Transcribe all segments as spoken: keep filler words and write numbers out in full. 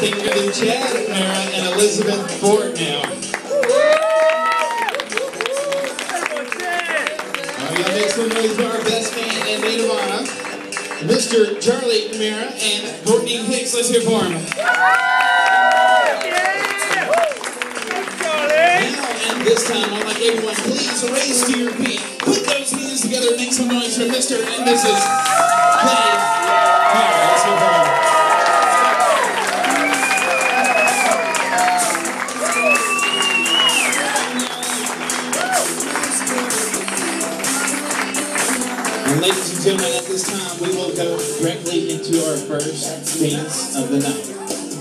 Introducing the Chad Mara and Elizabeth Ford now. Alright, y'all make some noise for our best man and maid of honor, Mister Charlie Mara and Courtney Hicks. Let's hear for him. Now and this time, I'd like everyone, please raise to your feet. Put those hands together and make some noise for Mister and Missus Clay Mara. Let's hear for him. And ladies and gentlemen, at this time, we will go directly into our first dance of the night.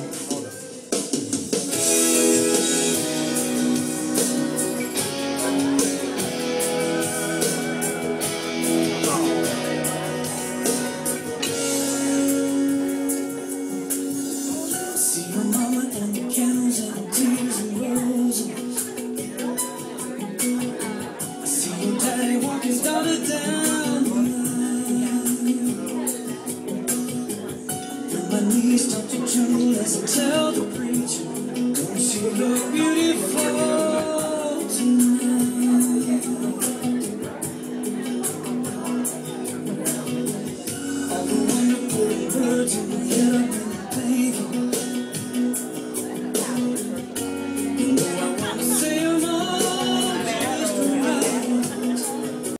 See your mama and the candles and the tears and roses. I see your daddy walking his daughter down. My knees start to tremble as I tell the priest.